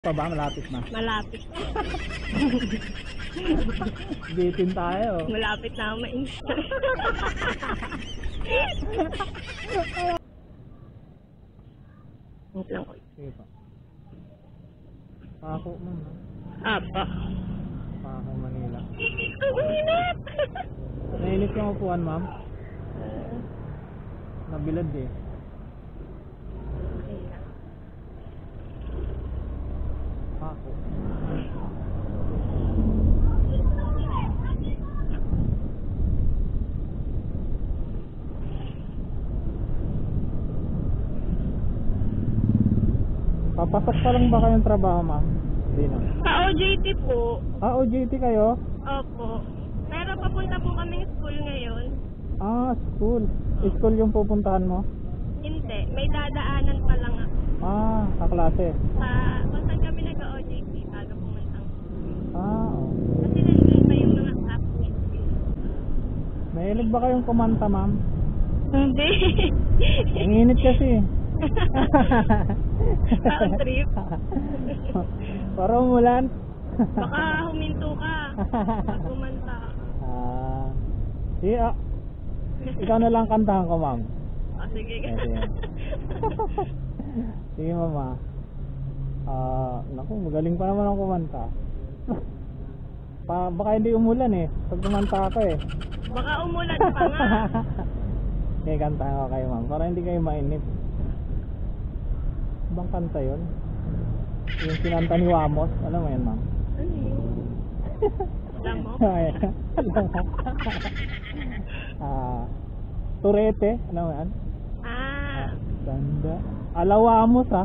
Pa ba? Malapit na. Malapit. Bitin tayo. Malapit na ako ma-install. Wait lang ko. Sige pa. Pako mo na. Apa. Pako Manila. Ang init! Nainit yung upuan, ma'am? Nabilad eh. Okay lang. Pako. Papasok pa lang ba kayong trabaho, ma'am? Hindi na. Sa OJT po. Ah, OJT kayo? Opo. Pero papunta po kaming school ngayon. Ah, school. School yung pupuntahan mo? Hindi. May dadaanan pa lang ako. Ah, kaklase. Kung saan kami nag-OJT bago pumunta. Ah, oh. Kasi nandun pa yung mga classmates. Mahilig ba kayong kumanta, ma'am? Hindi. Ang init kasi. Sound trip. Para umulan. Baka huminto ka pag kumanta. Ah, sige, ikaw na lang kantahan ko, ma'am. Sige. Sige. Sige, mama. Naku, magaling pa naman ang kumanta. Baka hindi umulan eh pag kumanta ako eh. Baka umulan pa nga. Okay, kantahan ko kayo, ma'am, para hindi kayo mainip. Bang kanta yun? Yung kinanta ni Wamos. Alam mo yan, ma'am? Ano yun? Alam mo? Turete. Alam mo yan? Ganda. Alawamos, ha?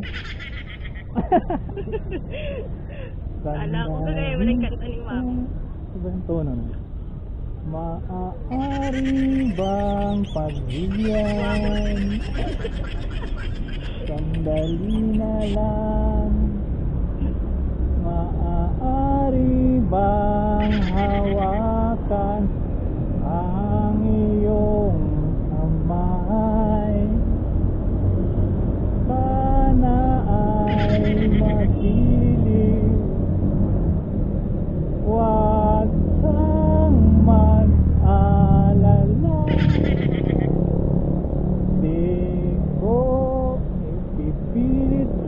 Alam ko ba kayo walang kanta ni Wamos? Iba yung tono na. Maaari bang pagbigyan? Sandali na lang. Maaari bang hawakan ang iyong kamay? Sana ay mapili. Huwag kang mag-alala. Di ko ipipilit.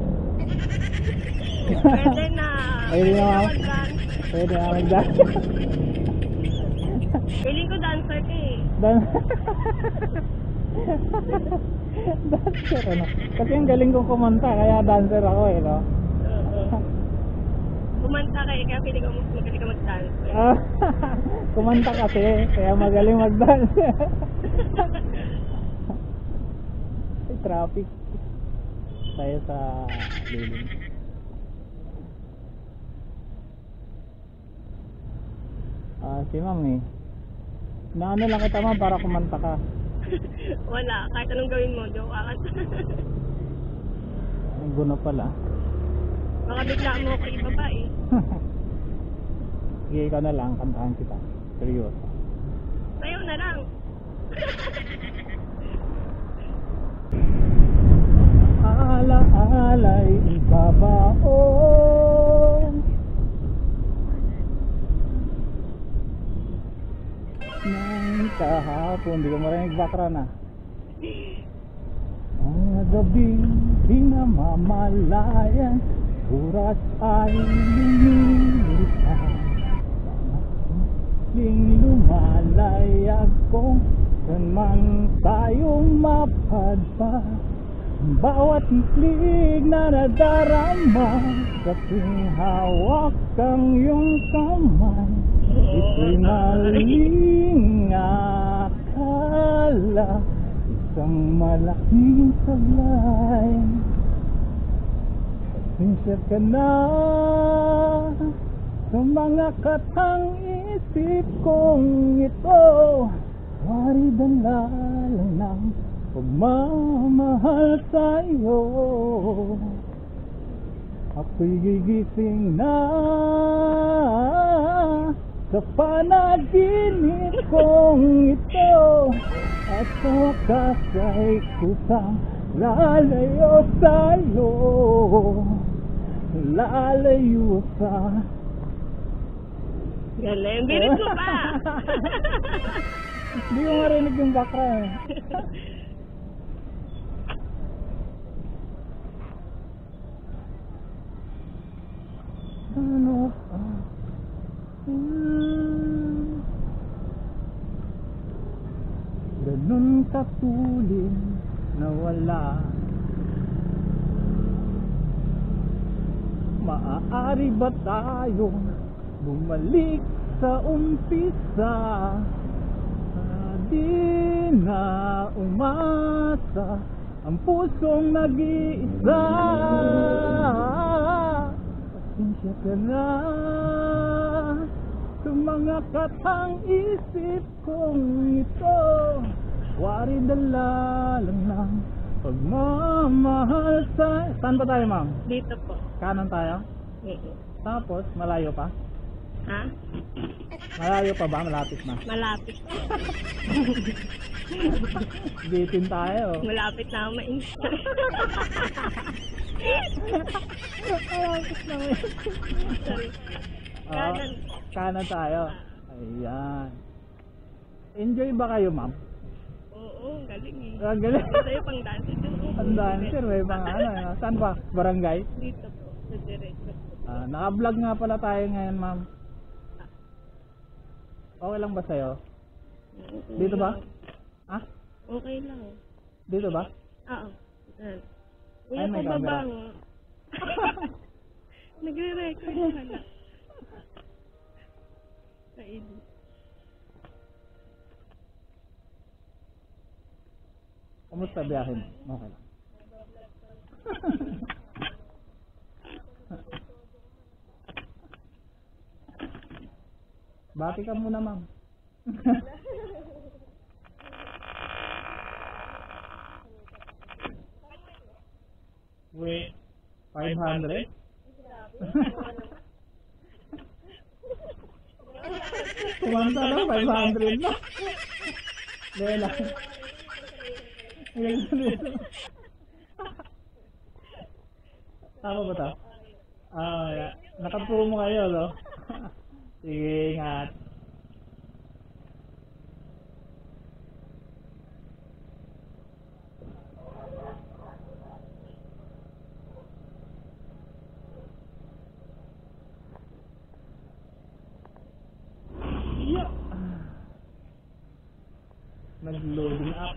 Pwede na. Pwede na, ma'am? mag-dance. Pwede na mag-dance. Feeling ko dancer ka eh. Dancer ano? Kasi ang galing kong kumanta, kaya dancer ako eh, no? Kumanta ka eh, kaya feeling ko magaling ka mag-dance. Kumanta kasi, kaya magaling mag-dance. Ay, traffic. Tayo sa lilim. Si ma'am eh. Naano lang kita, ma'am, para kumanta ka. Wala, kahit anong gawin mo, joke akat. Ang guno pala. Baka bigla mo ako ibaba eh. Sige, ikaw na lang, kantahan kita. Seryoso. Sayo na lang. Ala-alay ibabaon ng kahapon. Di ko marinig background na. Ang gabing di namamalayan, oras ay lumilitan. Ling lumalayag kung saan man tayong mapadpa. Bawat iklig na nadarama, kaping hawak kang iyong kamay, ito'y maling akala, isang malaking sablay. Pasensya ka na sa mga katang isip kong ito, wari dalala ng pagmamahal sa'yo. Ako'y gigising na sa panaginip kong ito, at sa wakas ay kusang lalayo sa'yo. lalayo pa. Galing, birit mo pa. Hindi ko marinig yung background. Ano pa? Ganun katulin na wala. Maaari ba tayong bumalik sa umpisa? Di na umasa ang pusong nag-iisa. Pasensya ka na sa mga katang isip kong ito. Wari dala lang ng pagmamahal sa... Saan ba tayo, ma'am? Dito po. Kanan tayo? Oo. Tapos, malayo pa? Ha? Malayo pa ba? Malapit na? Malapit. Bitin tayo. Malapit na ako ma-insta. Malapit na may... Sorry. Kanan. Kanan tayo. Ayan. Enjoy ba kayo, ma'am? Oo, galing eh. Ang galing. Sa'yo pang dancer dun. Ang dancer, may pang ano. Saan ba? Barangay? Dito po. Sa diretso po. Naka-vlog nga pala tayo ngayon, ma'am. Okay lang ba sa'yo? Dito ba? Ha? Okay lang. Dito ba? Oo. Ay, Kuya, may pababa nga. Nagre-record ka na. Kaili. Kumusta biyahin? Okay lang. Bati ka muna, ma'am. Wait, 500? Kumanta na, 500 na. Lela. Tama ba ito? Nakapromo kayo, no? Sige, ingat. Nag-loading up.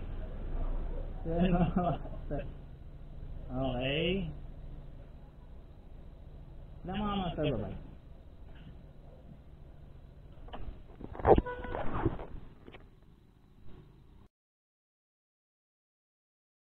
Okay. Ilang mga master ba ba?